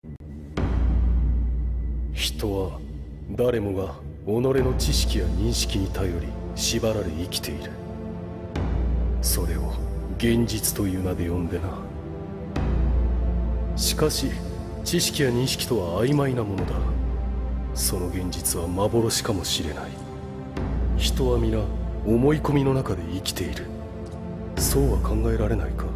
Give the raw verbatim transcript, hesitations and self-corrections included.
人は誰もが己の知識や認識に頼り縛られ生きている。それを現実という名で呼んでな。しかし知識や認識とは曖昧なものだ。その現実は幻かもしれない。人は皆思い込みの中で生きている。そうは考えられないか。